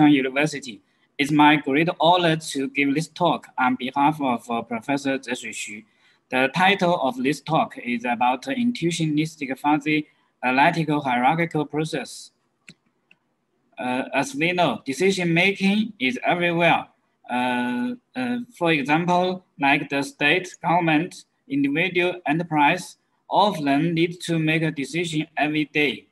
Tsinghua University. It's my great honor to give this talk on behalf of Professor Zeshui Xu. The title of this talk is about intuitionistic fuzzy analytical hierarchical process. As we know, decision-making is everywhere. For example, like the state, government, individual, enterprise, all of them need to make a decision every day.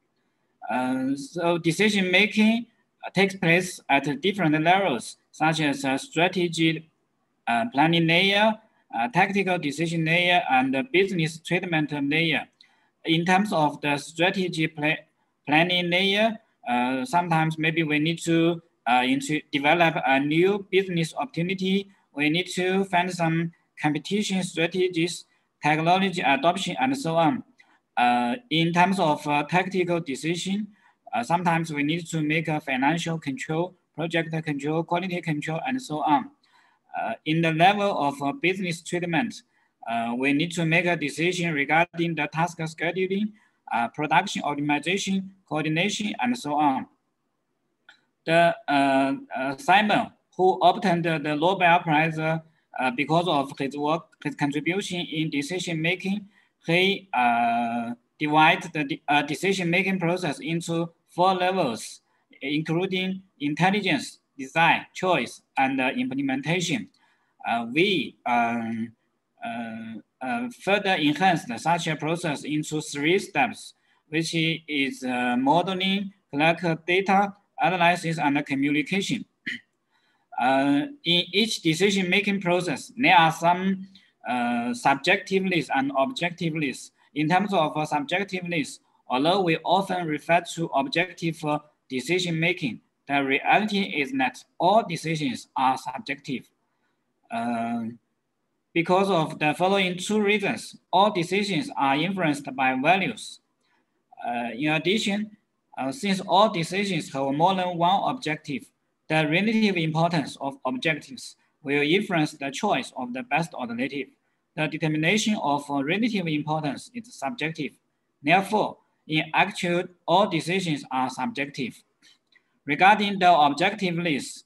So decision-making takes place at different levels, such as strategy planning layer, tactical decision layer, and business treatment layer. In terms of the strategy planning layer, sometimes maybe we need to develop a new business opportunity. We need to find some competition strategies, technology adoption, and so on. In terms of tactical decision, sometimes we need to make a financial control, project control, quality control, and so on. In the level of business treatment, we need to make a decision regarding the task scheduling, production optimization, coordination, and so on. The Simon, who obtained the Nobel Prize because of his work, his contribution in decision making, he divides the decision-making process into 4 levels, including intelligence, design, choice, and implementation. We further enhanced such a process into 3 steps, which is modeling, collect data, analysis, and communication. In each decision-making process, there are some subjectiveness and objectiveness. In terms of subjectiveness, although we often refer to objective decision-making, the reality is that all decisions are subjective. Because of the following 2 reasons, all decisions are influenced by values. In addition, since all decisions have more than one objective, the relative importance of objectives will influence the choice of the best alternative. The determination of relative importance is subjective. Therefore, in actual, all decisions are subjective. Regarding the objectiveness,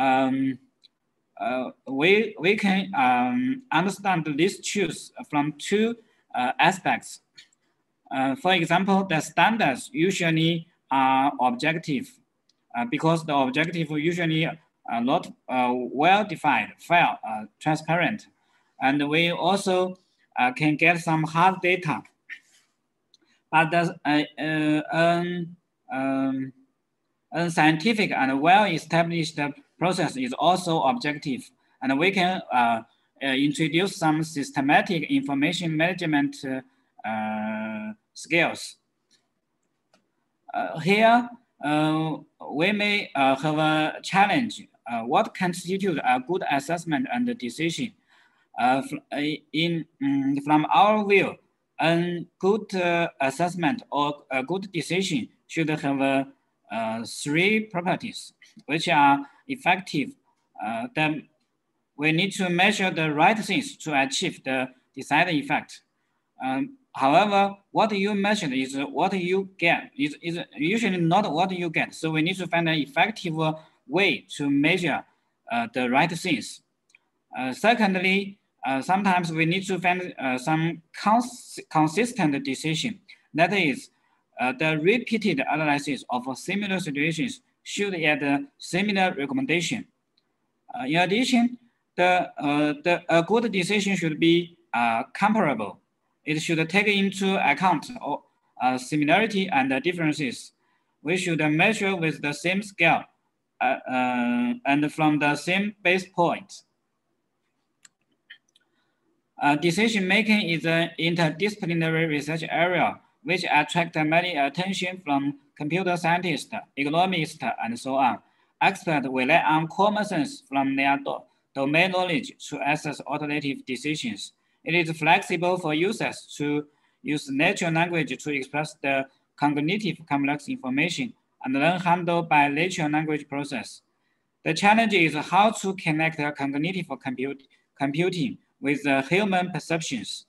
we can understand this choice from 2 aspects. For example, the standards usually are objective because the objective usually are not well-defined, fair, transparent. And we also can get some hard data. But the scientific and well-established process is also objective. And we can introduce some systematic information management skills. Here, we may have a challenge. What constitutes a good assessment and decision? From our view, a good assessment or a good decision should have 3 properties, which are effective. Then we need to measure the right things to achieve the desired effect. However, what you measure is what you get. Is usually not what you get. So we need to find an effective way to measure the right things. Secondly, sometimes we need to find some consistent decision. That is, the repeated analysis of similar situations should add a similar recommendation. In addition, a good decision should be comparable. It should take into account similarity and differences. We should measure with the same scale and from the same base point. Decision-making is an interdisciplinary research area which attracts many attention from computer scientists, economists, and so on. Experts rely on common sense from their domain knowledge to assess alternative decisions. It is flexible for users to use natural language to express the cognitive complex information and then handled by natural language process. The challenge is how to connect cognitive computing with human perceptions.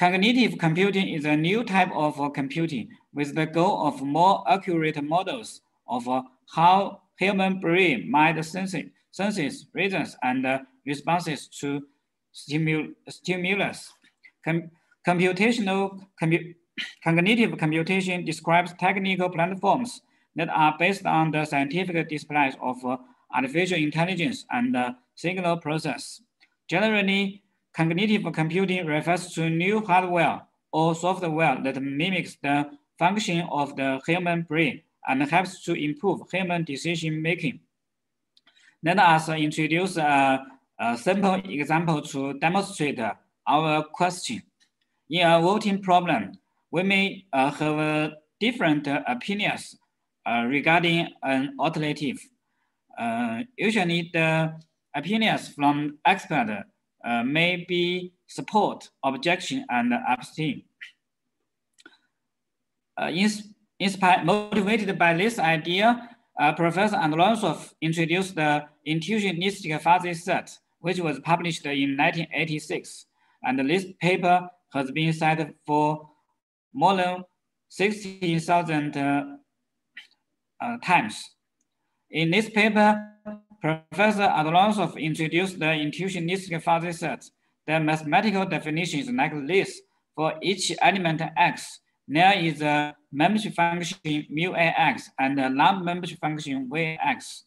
Cognitive computing is a new type of computing with the goal of more accurate models of how human brain might senses, reasons, and responses to stimulus. Cognitive computation describes technical platforms that are based on the scientific displays of artificial intelligence and signal process. Generally, cognitive computing refers to new hardware or software that mimics the function of the human brain and helps to improve human decision making. Let us introduce a simple example to demonstrate our question. In a voting problem, we may have different opinions regarding an alternative. Usually, the opinions from experts may be support, objection, and abstain. Motivated by this idea, Professor Andronosov introduced the intuitionistic fuzzy set, which was published in 1986. And this paper has been cited for more than 16,000 times. In this paper, Professor Andronosov introduced the intuitionistic fuzzy set. The mathematical definition is like this. For each element x, there is a membership function mu ax and a non-membership function vx.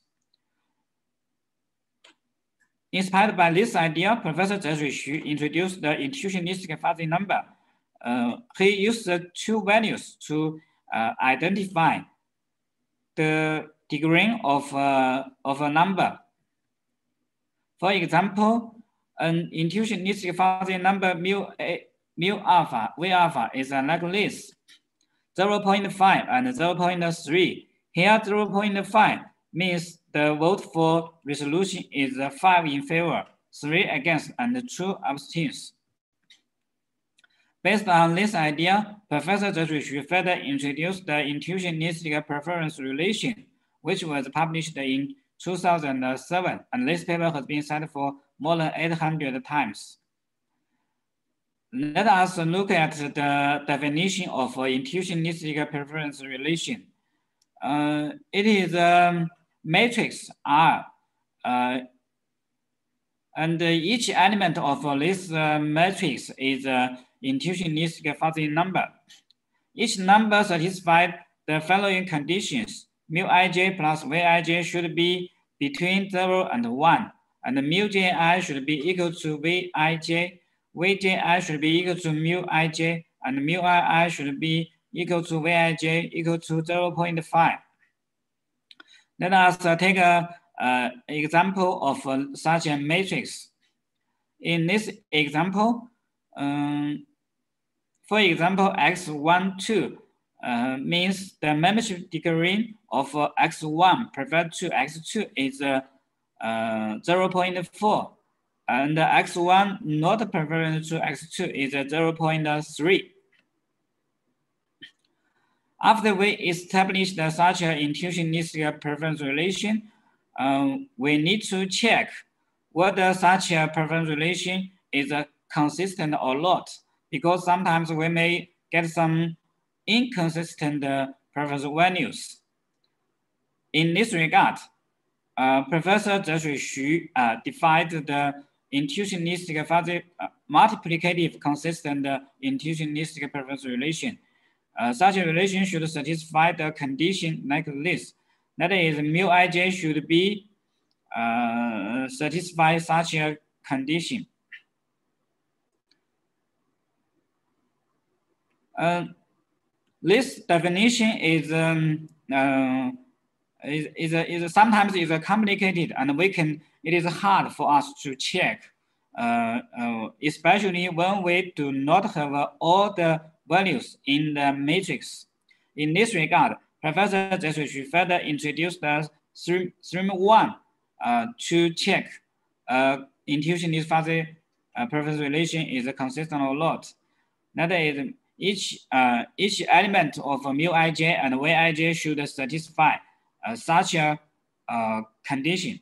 Inspired by this idea, Professor Zhezhui Xu introduced the intuitionistic fuzzy number. He used the two values to identify the degree of a number. For example, an intuitionistic fuzzy number mu alpha, V alpha is like this, 0.5 and 0.3. Here 0.5 means the vote for resolution is 5 in favor, 3 against, and 2 abstains. Based on this idea, Professor Zhezhui Xu further introduced the intuitionistic preference relation, which was published in 2007, and this paper has been cited for more than 800 times. Let us look at the definition of intuitionistic preference relation. It is a matrix R, and each element of this matrix is an intuitionistic fuzzy number. Each number satisfies the following conditions. Mu ij plus Vij should be between 0 and 1, and mu ji should be equal to Vij. Vji should be equal to mu ij, and mu ii should be equal to Vij equal to 0.5. Let us take an example of such a matrix. In this example, for example, x12 means the membership degree of x1 preferred to x2 is 0.4. And x1 not preferred to x2 is 0.3. After we establish such an intuitionistic preference relation, we need to check whether such a preference relation is consistent or not, because sometimes we may get some inconsistent preference values. In this regard, Professor Zhezhui Xu defined the intuitionistic fuzzy multiplicative consistent intuitionistic preference relation. Such a relation should satisfy the condition like this. That is, mu ij should be satisfy such a condition. This definition is sometimes complicated, and it is hard for us to check, especially when we do not have all the values in the matrix. In this regard, Professor Zhezhui Xu further introduced the stream 1 to check intuitionist fuzzy preference relation is consistent or not. That is, each element of mu ij and Vij should satisfy such a condition.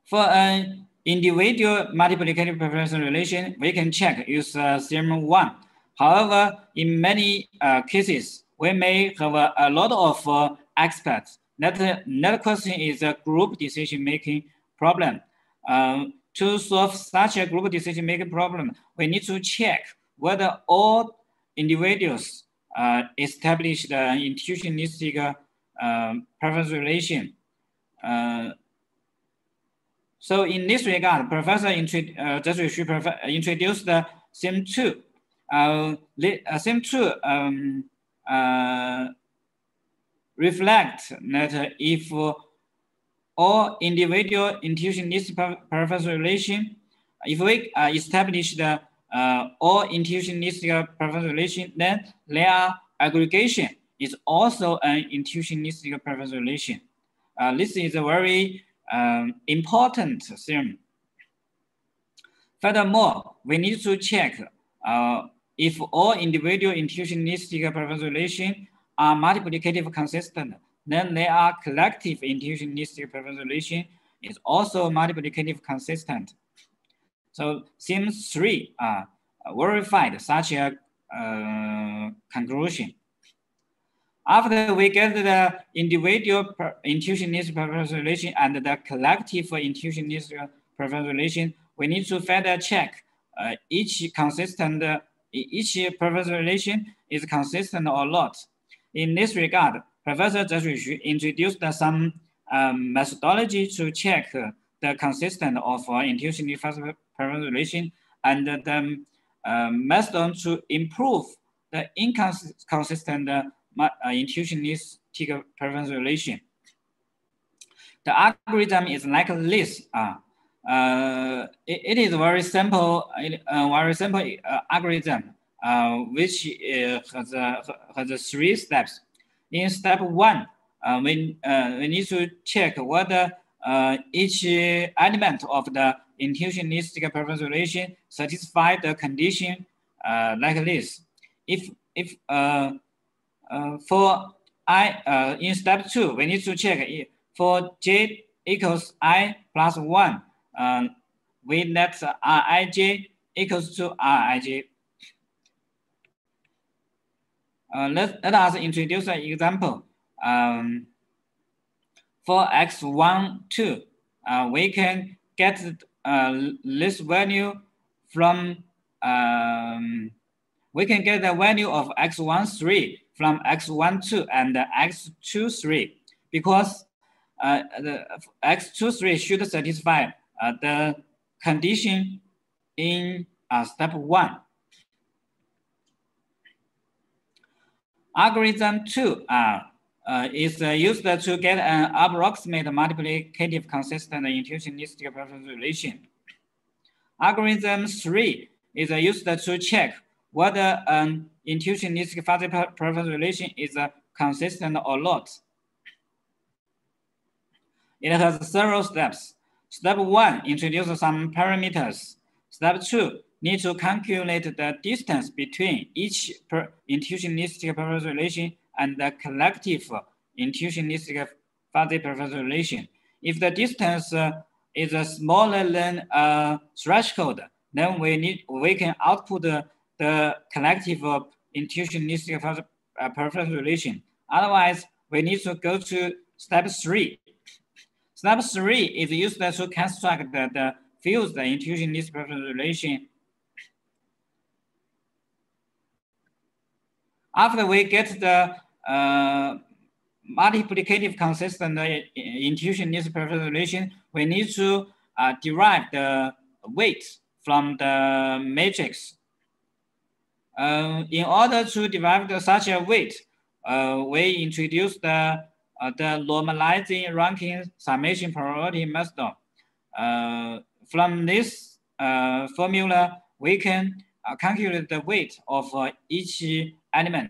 For an individual multiplicative preferential relation, we can check use theorem 1. However, in many cases, we may have a lot of experts. That question is a group decision-making problem. To solve such a group decision-making problem, we need to check whether all individuals establish the intuitionistic preference relation. So in this regard, Professor Zhe Xu introduced the theorem 2. Theorem 2 reflect that if all individual intuitionist preference relation, if we establish the all intuitionistic preference relation, then their aggregation is also an intuitionistic preference relation. This is a very important theorem. Furthermore, we need to check if all individual intuitionistic preference relations are multiplicative consistent, then their collective intuitionistic preference relation is also multiplicative consistent. So theorem 3 verified such a conclusion. After we get the individual intuitionist preference relation and the collective intuitionist preference relation, we need to further check each preference relation is consistent or not. In this regard, Professor Zhe Xu introduced some methodology to check the consistency of intuitionist preference relation and the method to improve the inconsistent intuitionistic preference relation. The algorithm is like this. It is a very simple, algorithm, which has 3 steps. In step 1, we need to check whether each element of the intuitionistic preference relation satisfies the condition like this. For I, in step 2, we need to check for j equals I plus 1, we let Rij equals to Rij. Let us introduce an example. For x1, 2, we can get this value from, we can get the value of x1, 3 from x1, 2 and x2, 3, because the x2, 3 should satisfy the condition in step 1. Algorithm 2 is used to get an approximate multiplicative consistent intuitionistic preference relation. Algorithm 3 is used to check whether an intuitionistic fuzzy preference relation is consistent or not. It has several steps. Step 1 introduces some parameters. Step 2 need to calculate the distance between each intuitionistic preference relation and the collective intuitionistic fuzzy preference relation. If the distance is smaller than a threshold, then we can output the collective intuitionistic fuzzy preference relation. Otherwise, we need to go to step 3. Step 3 is used to construct the fused intuitionistic preference relation. After we get the multiplicative consistent intuitionistic preference relation, we need to derive the weight from the matrix. In order to derive such a weight, we introduce the normalizing ranking summation probability method. From this formula, we can calculate the weight of each element.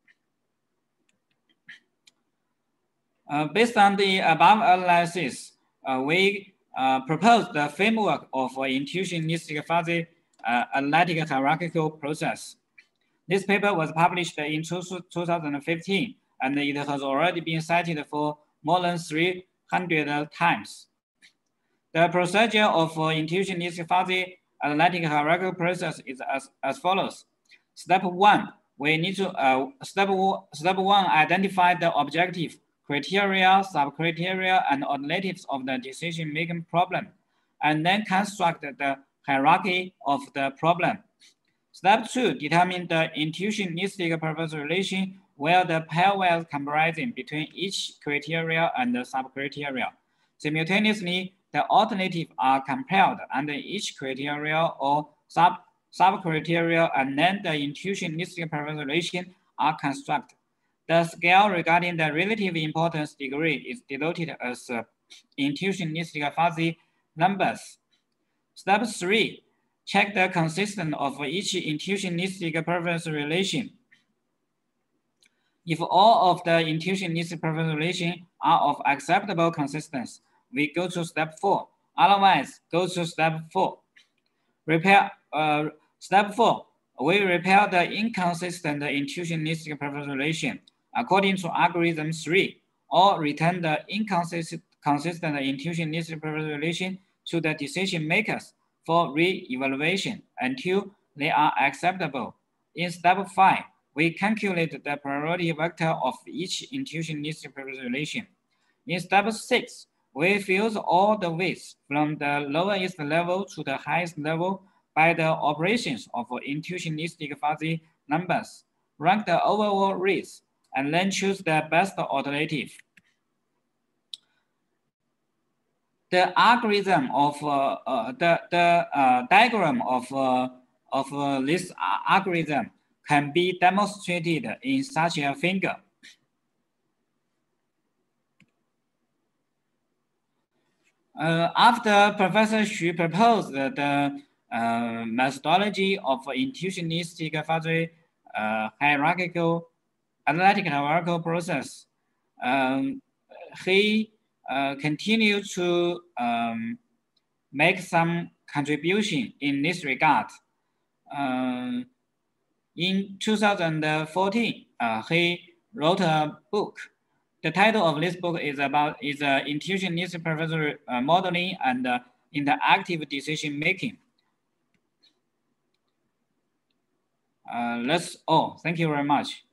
Based on the above analysis, we propose the framework of intuitionistic fuzzy analytic hierarchical process. This paper was published in 2015, and it has already been cited for more than 300 times. The procedure of intuitionist fuzzy analytic hierarchical process is as follows. Step one, we need to step one, identify the objective, criteria, sub-criteria, and alternatives of the decision-making problem, and then construct the hierarchy of the problem. Step two, determine the intuitionistic purpose relation where the pairwise comparison between each criteria and the sub-criteria. Simultaneously, the alternatives are compared under each criteria or sub-criteria, and then the intuitionistic purpose relation are constructed. The scale regarding the relative importance degree is denoted as intuitionistic fuzzy numbers. Step three, check the consistency of each intuitionistic purpose relation. If all of the intuitionistic purpose relations are of acceptable consistency, we go to step 4. Otherwise, go to step 4. Step 4, we repair the inconsistent intuitionistic purpose relation according to algorithm 3, or return the inconsistent intuitionistic purpose relation to the decision makers for re-evaluation until they are acceptable. In step 5, we calculate the priority vector of each intuitionistic purpose relation. In step 6, we fuse all the weights from the lowest level to the highest level by the operations of intuitionistic fuzzy numbers, rank the overall rates, and then choose the best alternative. The algorithm of diagram of this algorithm can be demonstrated in such a figure. After Professor Xu proposed the methodology of intuitionistic fuzzy analytic hierarchical process, he continued to make some contribution in this regard. In 2014, he wrote a book. The title of this book is intuitionist purpose modeling and interactive decision making. That's all. Thank you very much.